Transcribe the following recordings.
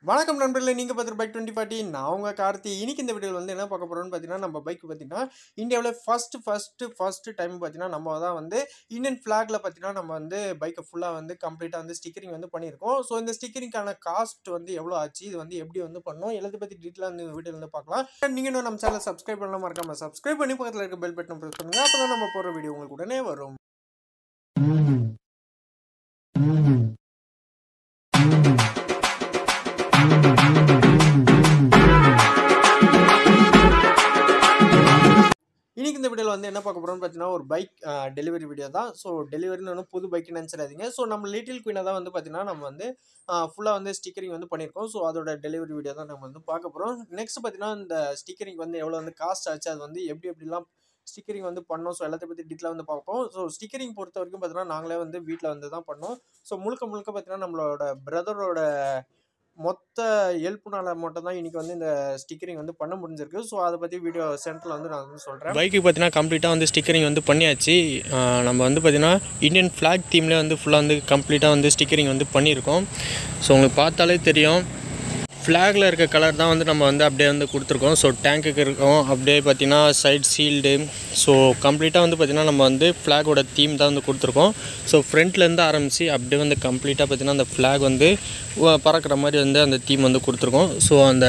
வணக்கம் நண்பர்களே, நீங்க பார்த்துட்டு பைக் 2040. நான் உங்க கார்த்தி. இன்னைக்கு இந்த வீடியோவில் வந்து என்ன பார்க்க போறோம்னு பார்த்தீங்கன்னா, நம்ம பைக் பார்த்தீங்கன்னா இந்தியாவில் ஃபர்ஸ்ட் டைம் பார்த்தீங்கன்னா நம்ம தான் வந்து இந்தியன் ஃபிளாக்ல பார்த்தீங்கன்னா நம்ம வந்து பைக்கை ஃபுல்லாக வந்து கம்ப்ளீட்டாக வந்து ஸ்டிக்கரிங் வந்து பண்ணியிருக்கோம். ஸோ இந்த ஸ்டிக்கரிங்கான காஸ்ட் வந்து எவ்வளோ ஆச்சு, இது வந்து எப்படி வந்து பண்ணோம், எல்லாத்தையும் பற்றி டீட்டெயிலாக இந்த வீடியோவில் வந்து பார்க்கலாம். நீங்கள் இன்னும் நம்ம சேனலை சப்ஸ்கிரைப் பண்ணலாம், மறக்காம சப்ஸ்கிரைப் பண்ணி பக்கத்தில் இருக்க பெல் பட்டன் ப்ரெஸ் பண்ணுங்க. அப்போ தான் நம்ம போகிற வீடியோ உங்களுக்கு உடனே வரும். இன்னைக்கு இந்த வீடியோவில் வந்து என்ன பார்க்க போகிறோம்னு பார்த்தீங்கன்னா, ஒரு பைக் டெலிவரி வீடியோ தான். ஸோ டெலிவரின்னு ஒன்றும் புது பைக் நினச்சிடாதீங்க. ஸோ நம்ம லிட்டில் குயினை தான் வந்து பார்த்தீங்கன்னா நம்ம வந்து ஃபுல்லாக வந்து ஸ்டிக்கரிங் வந்து பண்ணியிருக்கோம். ஸோ அதோட டெலிவரி வீடியோ தான் நம்ம வந்து பார்க்க போகிறோம். நெக்ஸ்ட் பார்த்தீங்கன்னா, இந்த ஸ்டிக்கரிங் வந்து எவ்வளோ வந்து காஸ்ட் ஆச்சு, அது வந்து எப்படிலாம் ஸ்டிக்கரிங் வந்து பண்ணோம், ஸோ எல்லாத்தையும் பற்றி டீட்டெயிலாக வந்து பார்ப்போம். ஸோ ஸ்டிக்கரிங் பொறுத்த வரைக்கும் பார்த்தீங்கன்னா நாங்களே வந்து வீட்டில் வந்து தான் பண்ணோம். ஸோ முழுக்க பார்த்தீங்கன்னா நம்மளோட பிரதரோட மொத்த ஹெல்ப்னால மட்டும் தான் இன்னைக்கு வந்து இந்த ஸ்டிக்கரிங் வந்து பண்ண முடிஞ்சிருக்கு. ஸோ அதை பற்றி வீடியோ சென்டரில் வந்து நான் வந்து சொல்கிறேன். பைக்கு பார்த்தீங்கன்னா கம்ப்ளீட்டாக வந்து ஸ்டிக்கரிங் வந்து பண்ணியாச்சு. நம்ம வந்து பார்த்தீங்கன்னா இந்தியன் ஃப்ளாக் தீம்லேயே வந்து ஃபுல்லாக வந்து கம்ப்ளீட்டாக வந்து ஸ்டிக்கரிங் வந்து பண்ணியிருக்கோம். ஸோ உங்களுக்கு பார்த்தாலே தெரியும், ஃப்ளாகில் இருக்க கலர் தான் வந்து நம்ம வந்து அப்படியே வந்து கொடுத்துருக்கோம். ஸோ டேங்க்குக்கு இருக்கும், அப்படியே பார்த்தீங்கன்னா சைட் சீல்டு. ஸோ கம்ப்ளீட்டாக வந்து பார்த்திங்கன்னா நம்ம வந்து ஃப்ளாகோட தீம் தான் வந்து கொடுத்துருக்கோம். ஸோ ஃப்ரண்ட்லேருந்து ஆரம்பித்து அப்படியே வந்து கம்ப்ளீட்டாக பார்த்திங்கன்னா அந்த ஃப்ளாக் வந்து பறக்கிற மாதிரி வந்து அந்த தீம் வந்து கொடுத்துருக்கோம். ஸோ அந்த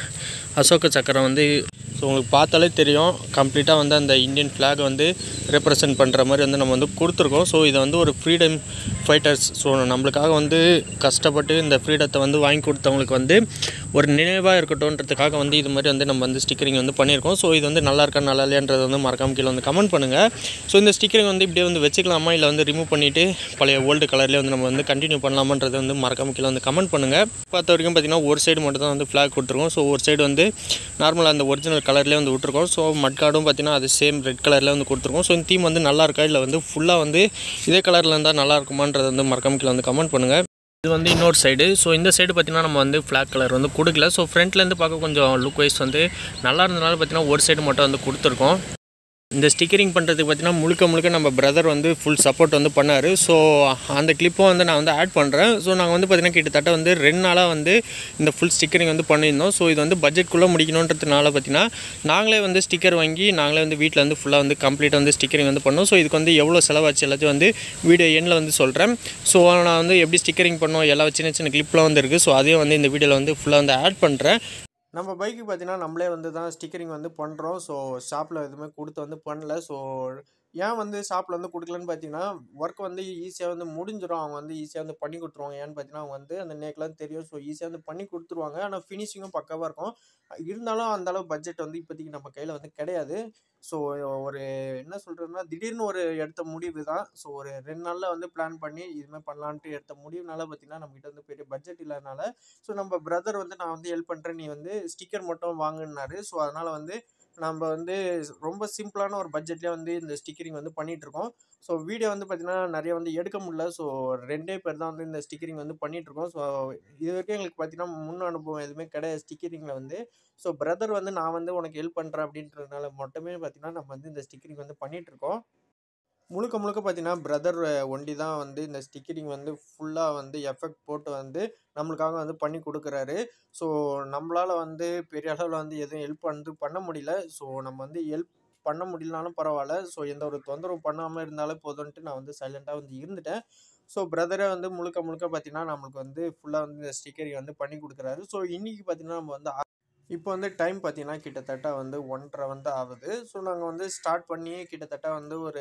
அசோக சக்கரம் வந்து ஸோ உங்களுக்கு பார்த்தாலே தெரியும், கம்ப்ளீட்டாக வந்து அந்த இந்தியன் ஃப்ளாக் வந்து ரெப்ரசன்ட் பண்ணுற மாதிரி வந்து நம்ம வந்து கொடுத்துருக்கோம். ஸோ இதை வந்து ஒரு ஃப்ரீடம் ஃபைட்டர்ஸ், ஸோ நம்மளுக்காக வந்து கஷ்டப்பட்டு இந்த ஃப்ரீடத்தை வந்து வாங்கி கொடுத்தவங்களுக்கு வந்து ஒரு நினைவாக இருக்கட்டும்ன்றதுக்காக வந்து இது மாதிரி வந்து நம்ம வந்து ஸ்டிக்கரிங் வந்து பண்ணியிருக்கோம். ஸோ இது வந்து நல்லா இருக்கா நல்லா இல்லையான்றது வந்து மறக்காம கீழே வந்து கமெண்ட் பண்ணுங்கள். ஸோ இந்த ஸ்டிக்கரிங் வந்து இப்படியே வந்து வச்சுக்கலாமா, இல்லை வந்து ரிமூவ் பண்ணிவிட்டு பழைய ஓல்டு கலர்லேயே வந்து நம்ம வந்து கண்டினியூ பண்ணலாமான்றது வந்து மறக்காம கீழே வந்து கமெண்ட் பண்ணுங்கள். பார்த்த வரைக்கும் பார்த்திங்கன்னா ஒரு சைடு மட்டும் தான் வந்து ஃப்ளாக் கொடுத்துருக்கோம். ஸோ ஒரு சைடு வந்து நார்மலாக அந்த ஒரிஜினல் கலர்லேயே வந்து விட்டுருக்கோம். ஸோ மட் கார்டும் பார்த்திங்கன்னா அது சேம் ரெட் கலரில் வந்து கொடுத்துருக்கோம். ஸோ இந்த தீம் வந்து நல்லா இருக்கா, இல்லை வந்து ஃபுல்லாக வந்து இதே கலரில் இருந்தால் நல்லா இருக்குமான்றது வந்து மறக்காம கீழே வந்து கமெண்ட் பண்ணுங்கள். இது வந்து இன்னொரு சைடு. ஸோ இந்த சைடு பார்த்திங்கன்னா நம்ம வந்து ஃப்ளாக் கலர் வந்து கொடுக்கல. ஸோ ஃப்ரண்ட்லேருந்து பார்க்க கொஞ்சம் லுக் வைஸ் வந்து நல்லா இருந்ததுனால பார்த்திங்கன்னா ஒரு சைடு மட்டும் வந்து கொடுத்துருக்கோம். இந்த ஸ்டிக்கரிங் பண்ணுறதுக்கு பார்த்திங்கன்னா முழுக்க நம்ம பிரதர் வந்து ஃபுல் சப்போர்ட் வந்து பண்ணார். ஸோ அந்த கிளிப்பும் வந்து நான் வந்து ஆட் பண்ணுறேன். ஸோ நாங்கள் வந்து பார்த்திங்கன்னா கிட்டத்தட்ட வந்து 2 நாளாக வந்து இந்த ஃபுல் ஸ்டிக்கரிங் வந்து பண்ணியிருந்தோம். ஸோ இது வந்து பட்ஜெட்குள்ளே முடிக்கணுன்றதுனால பார்த்திங்கன்னா நாங்களே வந்து ஸ்டிக்கர் வாங்கி நாங்களே வந்து வீட்டில் வந்து ஃபுல்லாக வந்து கம்ப்ளீட்டாக வந்து ஸ்டிக்கரிங் வந்து பண்ணோம். ஸோ இதுக்கு வந்து எவ்வளோ செலவாச்சு எல்லாத்தையும் வந்து வீடியோ எண்ணில் வந்து சொல்கிறேன். ஸோ நான் வந்து எப்படி ஸ்டிக்கரிங் பண்ணோம் எல்லா சின்ன கிளிப்லாம் வந்து இருக்குது. ஸோ அதையும் வந்து இந்த வீடியோவில் வந்து ஃபுல்லாக வந்து ஆட் பண்ணுறேன். நம்ம பைக்கு பார்த்தீங்கன்னா நம்மளே வந்து தான் ஸ்டிக்கரிங் வந்து பண்ணுறோம். ஸோ ஷாப்பில் எதுவுமே கொடுத்து வந்து பண்ணல. ஸோ ஏன் வந்து ஷாப்பில் வந்து கொடுக்கலன்னு பார்த்தீங்கன்னா, ஒர்க் வந்து ஈஸியாக வந்து முடிஞ்சிடும். அவங்க வந்து ஈஸியாக வந்து பண்ணி கொடுத்துருவாங்க. ஏன்னு பார்த்தீங்கன்னா அவங்க வந்து அந்த நேக்கெலாம் தெரியும். ஸோ ஈஸியாக வந்து பண்ணி கொடுத்துருவாங்க. ஆனால் ஃபினிஷிங்கும் பக்காவாக இருக்கும். இருந்தாலும் அந்தளவு பட்ஜெட் வந்து இப்போதைக்கு நம்ம கையில் வந்து கிடையாது. ஸோ ஒரு என்ன சொல்கிறதுனா, திடீர்னு ஒரு எடுத்த முடிவு தான். ஸோ ஒரு 2 நாளில் வந்து பிளான் பண்ணி இதுமாதிரி பண்ணலான்ட்டு எடுத்த முடிவுனால பார்த்தீங்கன்னா நம்மகிட்ட வந்து பெரிய பட்ஜெட் இல்லாதனால, ஸோ நம்ம பிரதர் வந்து நான் வந்து ஹெல்ப் பண்ணுறேன், நீ வந்து ஸ்டிக்கர் மட்டும் வாங்குனாரு. ஸோ அதனால் வந்து நம்ம வந்து ரொம்ப சிம்பிளான ஒரு பட்ஜெட்லேயே வந்து இந்த ஸ்டிக்கரிங் வந்து பண்ணிகிட்ருக்கோம். ஸோ வீடியோ வந்து பார்த்திங்கன்னா நிறைய வந்து எடுக்க முடியல. ஸோ 2 பேர் தான் வந்து இந்த ஸ்டிக்கரிங் வந்து பண்ணிகிட்ருக்கோம். ஸோ இது வரைக்கும் எங்களுக்கு பார்த்திங்கன்னா முன் அனுபவம் எதுவுமே கிடையாது ஸ்டிக்கரிங்கில் வந்து. ஸோ பிரதர் வந்து நான் வந்து உனக்கு ஹெல்ப் பண்ணுறேன் அப்படின்றதுனால மட்டுமே பார்த்திங்கன்னா நம்ம வந்து இந்த ஸ்டிக்கரிங் வந்து பண்ணிகிட்ருக்கோம். முழுக்க பார்த்தீங்கன்னா பிரதர் ஒண்டி தான் வந்து இந்த ஸ்டிக்கரிங் வந்து ஃபுல்லாக வந்து எஃபெக்ட் போட்டு வந்து நம்மளுக்காக வந்து பண்ணி கொடுக்குறாரு. ஸோ நம்மளால் வந்து பெரிய அளவில் வந்து எதுவும் ஹெல்ப் வந்து பண்ண முடியல. ஸோ நம்ம வந்து ஹெல்ப் பண்ண முடியலனாலும் பரவாயில்ல. ஸோ எந்த ஒரு தொந்தரவும் பண்ணாமல் இருந்தாலும் போதும்ன்ட்டு நான் வந்து சைலண்ட்டாக வந்து இருந்துட்டேன். ஸோ பிரதரை வந்து முழுக்க பார்த்தீங்கன்னா நம்மளுக்கு வந்து ஃபுல்லாக வந்து இந்த ஸ்டிக்கரிங் வந்து பண்ணி கொடுக்குறாரு. ஸோ இன்றைக்கி பார்த்தீங்கன்னா நம்ம வந்து இப்போ வந்து டைம் பார்த்தீங்கன்னா கிட்டத்தட்ட வந்து 1:30 வந்து ஆகுது. ஸோ நாங்கள் வந்து ஸ்டார்ட் பண்ணி கிட்டத்தட்ட வந்து ஒரு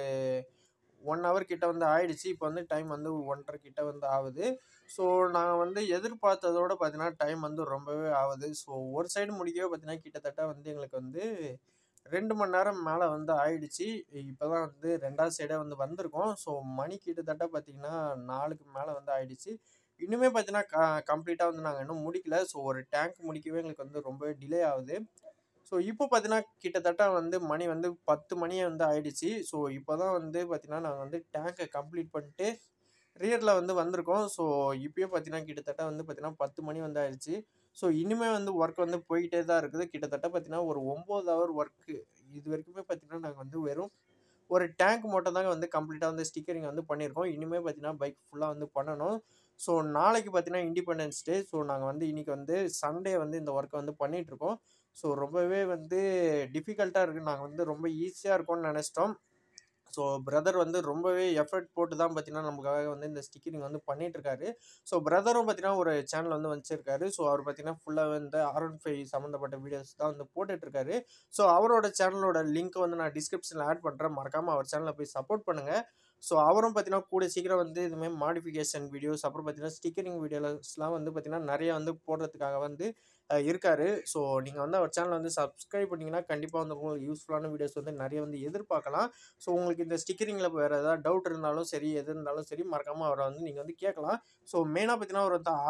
1 ஹவர் கிட்ட வந்து ஆயிடுச்சு. இப்போ வந்து டைம் வந்து 1:30 கிட்ட வந்து ஆகுது. ஸோ நான் வந்து எதிர்பார்த்ததோட பார்த்தீங்கன்னா டைம் வந்து ரொம்பவே ஆகுது. ஸோ ஒரு சைடு முடிக்கவே பார்த்தீங்கன்னா கிட்டத்தட்ட வந்து எங்களுக்கு வந்து 2 மணி நேரம் மேலே வந்து ஆயிடுச்சு. இப்போ தான் வந்து 2வது சைடே வந்து வந்திருக்கோம். ஸோ மணி கிட்டத்தட்ட பார்த்தீங்கன்னா 4க்கு மேலே வந்து ஆயிடுச்சு. இன்னுமே பார்த்தீங்கன்னா கம்ப்ளீட்டாக வந்து நாங்கள் இன்னும் முடிக்கல. ஸோ ஒரு டேங்க் முடிக்கவே எங்களுக்கு வந்து ரொம்பவே டிலே ஆகுது. ஸோ இப்போ பார்த்தீங்கன்னா கிட்டத்தட்ட வந்து மணி வந்து 10 மணி வந்து ஆயிடுச்சு. ஸோ இப்போ தான் வந்து பார்த்தீங்கன்னா நாங்கள் வந்து டேங்கை கம்ப்ளீட் பண்ணிட்டு ரியரில் வந்து வந்திருக்கோம். ஸோ இப்போயே பார்த்தீங்கன்னா கிட்டத்தட்ட வந்து பார்த்தீங்கன்னா 10 மணி வந்து ஆயிடுச்சு. ஸோ இனிமேல் வந்து ஒர்க் வந்து போய்கிட்டே தான் இருக்குது. கிட்டத்தட்ட பார்த்தீங்கன்னா ஒரு 9 ஹவர் ஒர்க்கு. இது வரைக்குமே பார்த்தீங்கன்னா நாங்கள் வந்து வெறும் ஒரு டேங்க் மட்டும் தாங்க வந்து கம்ப்ளீட்டாக வந்து ஸ்டிக்கரிங் வந்து பண்ணியிருக்கோம். இனிமேல் பார்த்தீங்கன்னா பைக் ஃபுல்லாக வந்து பண்ணணும். ஸோ நாளைக்கு பார்த்தீங்கன்னா இண்டிபெண்டன்ஸ் டே. ஸோ நாங்க வந்து இன்னைக்கு வந்து சண்டே வந்து இந்த ஒர்க்க வந்து பண்ணிட்டுருக்கோம். ஸோ ரொம்பவே வந்து டிஃபிகல்ட்டா இருக்கு. நாங்க வந்து ரொம்ப ஈஸியா இருக்கும்னு நெனச்சிட்டோம். ஸோ பிரதர் வந்து ரொம்பவே எஃபர்ட் போட்டு தான் பார்த்தீங்கன்னா, நமக்காக வந்து இந்த ஸ்டிக்கரிங் வந்து பண்ணிட்டுருக்காரு. ஸோ பிரதரும் பார்த்தீங்கன்னா, ஒரு சேனல் வந்து வச்சிருக்காரு. ஸோ அவர் பார்த்தீங்கன்னா, ஃபுல்லா வந்து R15 சம்மந்தப்பட்ட வீடியோஸ் தான் வந்து போட்டுட்டுருக்காரு. ஸோ அவரோட சேனலோட லிங்க் வந்து நான் டிஸ்கிரிப்ஷன்ல ஆட் பண்றேன். மறக்காம அவர் சேனல போய் சப்போர்ட் பண்ணுங்க. ஸோ அவரும் பார்த்தீங்கன்னா, கூடிய சீக்கிரம் வந்து இது மாரி மாடிஃபிகேஷன் வீடியோஸ், அப்புறம் பார்த்தீங்கன்னா, ஸ்டிக்கரிங் வீடியோஸ்லாம் வந்து பார்த்தீங்கன்னா, நெறைய வந்து போடுறதுக்காக வந்து இருக்காரு. ஸோ நீங்க வந்து அவர் சேனல வந்து சப்ஸ்கிரைப் பண்ணீங்கன்னா, கண்டிப்பா வந்து உங்களுக்கு யூஸ்ஃபுல்லான வீடியோஸ் வந்து நெறைய வந்து எதிர்பார்க்கலாம். ஸோ உங்களுக்கு இந்த ஸ்டிக்கரிங்ல வேற ஏதாவது டவுட் இருந்தாலும் சரி, எது இருந்தாலும் சரி, மறக்காம அவர வந்து நீங்க வந்து கேட்கலாம். ஸோ மெயினா பார்த்தீங்கன்னா, அவர் வந்து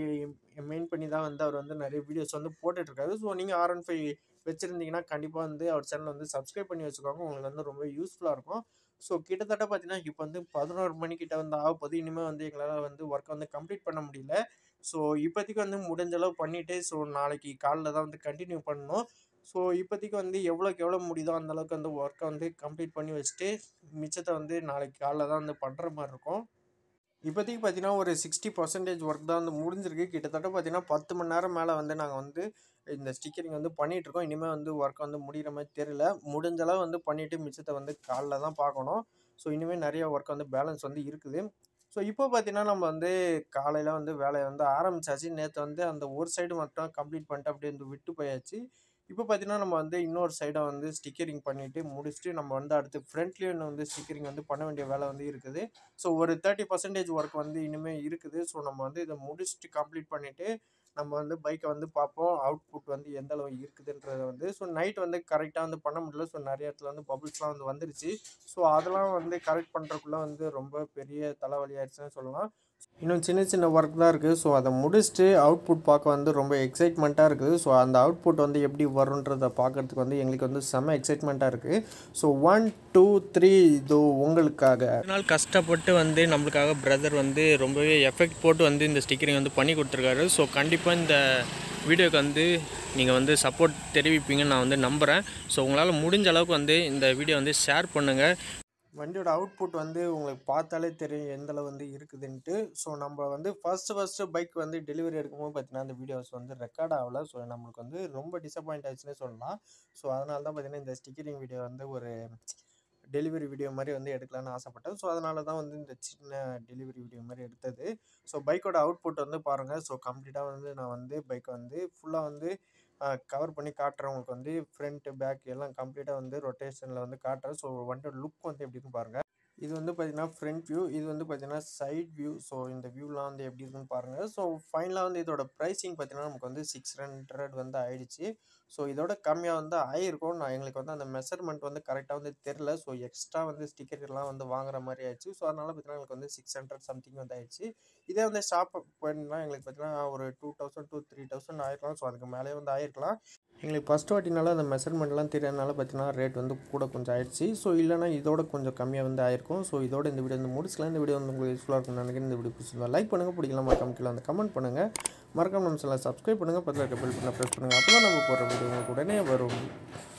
R15 மெயின் பண்ணி தான் வந்து அவர் வந்து நெறைய வீடியோஸ் வந்து போட்டுட்டுருக்காரு. ஸோ நீங்க R15 வச்சிருந்தீங்கன்னா, கண்டிப்பா வந்து அவர் சேனல வந்து சப்ஸ்கிரைப் பண்ணி வச்சுக்கோங்க. உங்களுக்கு வந்து ரொம்ப யூஸ்ஃபுல்லா இருக்கும். ஸோ கிட்டத்தட்ட பார்த்தீங்கன்னா, இப்ப வந்து 11 மணி கிட்ட வந்து ஆகப்போது. இனிமே வந்து எங்களால வந்து ஒர்க்க வந்து கம்ப்ளீட் பண்ண முடியல. ஸோ இப்போதைக்கு வந்து முடிஞ்ச அளவு பண்ணிட்டு, ஸோ நாளைக்கு காலைல தான் வந்து கன்டின்யூ பண்ணணும். ஸோ இப்போதைக்கு வந்து எவ்வளோக்கு எவ்வளோ முடியுதோ அந்த அளவுக்கு வந்து ஒர்க்க வந்து கம்ப்ளீட் பண்ணி வச்சுட்டு, மிச்சத்த வந்து நாளைக்கு காலைல தான் வந்து பண்ற மாரி இருக்கும். இப்போதைக்கு பார்த்தீங்கன்னா, ஒரு 60% ஒர்க் தான் வந்து முடிஞ்சிருக்கு. கிட்டத்தட்ட பார்த்தீங்கன்னா, 10 மணி நேரம் மேல வந்து நாங்க வந்து இந்த ஸ்டிக்கரிங் வந்து பண்ணிட்டுருக்கோம். இனிமே வந்து ஒர்க் வந்து முடியிற மாரி தெரியல. முடிஞ்ச அளவு வந்து பண்ணிட்டு மிச்சத்த வந்து காலைல தான் பார்க்கணும். ஸோ இனிமே நெறைய ஒர்க் வந்து பேலன்ஸ் வந்து இருக்குது. ஸோ இப்போ பார்த்தீங்கன்னா, நம்ம வந்து காலையில வந்து வேலைய வந்து ஆரம்பிச்சாச்சு. நேத்து வந்து அந்த ஒரு சைடு மட்டும் கம்ப்ளீட் பண்ணிட்டு அப்படியே வந்து விட்டு போயாச்சு. இப்போ பார்த்தீங்கன்னா, நம்ம வந்து இன்னொரு சைட வந்து ஸ்டிக்கரிங் பண்ணிட்டு முடிச்சுட்டு, நம்ம வந்து அடுத்து ஃப்ரண்ட்லயும் இன்னும் வந்து ஸ்டிக்கரிங் வந்து பண்ண வேண்டிய வேலை வந்து இருக்குது. ஸோ ஒரு 30% ஒர்க் வந்து இனிமே இருக்குது. ஸோ நம்ம வந்து இத முடிச்சுட்டு கம்ப்ளீட் பண்ணிட்டு, நம்ம வந்து பைக்க வந்து பார்ப்போம். அவுட்புட் வந்து எந்த அளவு இருக்குதுன்றத வந்து ஸோ நைட் வந்து கரெக்ட்டா வந்து பண்ண முடியல. ஸோ நெறைய இடத்துல வந்து பபிள்ஸ்லாம் வந்து வந்துருச்சு. ஸோ அதெல்லாம் வந்து கரெக்ட் பண்றதுக்குள்ள வந்து ரொம்ப பெரிய தலைவலி ஆயிடுச்சுன்னு சொல்லலாம். இன்னும் சின்ன சின்ன ஒர்க் தான் இருக்குது. ஸோ அதை முடிச்சுட்டு அவுட்புட் பார்க்க வந்து ரொம்ப எக்ஸைட்மெண்ட்டாக இருக்குது. ஸோ அந்த அவுட்புட் வந்து எப்படி வரும்ன்றத பார்க்கறதுக்கு வந்து எங்களுக்கு வந்து செம்ம எக்ஸைட்மெண்ட்டாக இருக்குது. ஸோ 1, 2, 3 இதோ உங்களுக்காக. ஒரு நாள் கஷ்டப்பட்டு வந்து நம்மளுக்காக பிரதர் வந்து ரொம்பவே எஃபெக்ட் போட்டு வந்து இந்த ஸ்டிக்கரிங் வந்து பண்ணி கொடுத்துருக்காரு. ஸோ கண்டிப்பாக இந்த வீடியோக்கு வந்து நீங்கள் வந்து சப்போர்ட் தெரிவிப்பீங்கன்னு நான் வந்து நம்புகிறேன். ஸோ உங்களால் முடிஞ்ச அளவுக்கு வந்து இந்த வீடியோ வந்து ஷேர் பண்ணுங்கள். வண்டியோட அவுட்புட் வந்து உங்களுக்கு பார்த்தாலே தெரியும் எந்த அளவு வந்து இருக்குதுன்ட்டு. ஸோ நம்ம வந்து ஃபர்ஸ்ட்டு பைக் வந்து டெலிவரி எடுக்கும்போது பார்த்தீங்கன்னா, அந்த வீடியோஸ் வந்து ரெக்கார்ட் ஆகல. ஸோ நம்மளுக்கு வந்து ரொம்ப டிசப்பாயிண்ட் ஆயிடுச்சுன்னே சொல்லலாம். ஸோ அதனால தான் பார்த்தீங்கன்னா, இந்த ஸ்டிக்கரிங் வீடியோ வந்து ஒரு டெலிவரி வீடியோ மாரி வந்து எடுக்கலான்னு ஆசைப்பட்டேன். ஸோ அதனால தான் வந்து இந்த சின்ன டெலிவரி வீடியோ மாரி எடுத்தது. ஸோ பைக்கோட அவுட்புட் வந்து பாருங்கள். ஸோ கம்ப்ளீட்டா வந்து நான் வந்து பைக்க வந்து ஃபுல்லா வந்து கவர் பண்ணி காட்டுறேன். உங்களுக்கு வந்து ஃப்ரண்ட், பேக் எல்லாம் கம்ப்ளீட்டா வந்து ரொட்டேஷன்ல வந்து காட்டுறேன். ஸோ வண்டியோட லுக் வந்து எப்படி இருக்குன்னு பாருங்க. இது வந்து பார்த்தீங்கன்னா, ஃப்ரண்ட் வியூ. இது வந்து பார்த்தீங்கன்னா, சைட் வியூ. ஸோ இந்த வியூலாம் வந்து எப்படி இருக்குன்னு பாருங்க. ஸோ ஃபைனலா வந்து இதோட பிரைசிங் பார்த்தீங்கன்னா, நமக்கு வந்து 600 வந்து ஆயிடுச்சு. ஸோ இதோட கம்மியா வந்து ஆயிருக்கும். எங்களுக்கு வந்து அந்த மெஷர்மென்ட் வந்து கரெக்ட்டா வந்து தெரியல. ஸோ எக்ஸ்ட்ரா வந்து ஸ்டிக்கர்லாம் வந்து வாங்குற மாரி ஆயிடுச்சு. ஸோ அதனால பார்த்தீங்கன்னா, எங்களுக்கு வந்து 600 சம்திங் வந்து ஆயிடுச்சு. இதே வந்து ஷாப் போயிருந்தா எங்களுக்கு பார்த்தீங்கன்னா, ஒரு 2000 to 3000 ஆயிருக்கலாம். ஸோ அதுக்கு மேலயே வந்து ஆயிருக்கலாம். எங்களுக்கு ஃபர்ஸ்ட் வாட்டினால அந்த மெஷர்மெண்ட்லாம் தெரியாதனால பார்த்தீங்கன்னா, ரேட் வந்து கூட கொஞ்சம் ஆயிடுச்சு. ஸோ இல்லைனா இதோட கொஞ்சம் கம்மியாக வந்து ஆயிருக்கும். ஸோ இதோட இந்த வீடியோ வந்து முடிச்சுக்கலாம். இந்த வீடியோ வந்து உங்களுக்கு யூஸ்ஃபுல்லாக இருக்கும்னு நினைக்கிறேன். இந்த வீடியோ பிடிச்சிருந்தா லைக் பண்ணுங்கள். பிடிக்கலாம் மறக்காம கீழே வந்து கமெண்ட் பண்ணுங்கள். மறக்காம நம்ம சேனலை சப்ஸ்கிரைப் பண்ணுங்கள். பக்கத்தில் இருக்க பெல் பட்டனை ப்ரெஸ் பண்ணுங்கள். அப்போ தான் நம்ம போடுற வீடியோ உங்களுக்கு உடனே வரும்.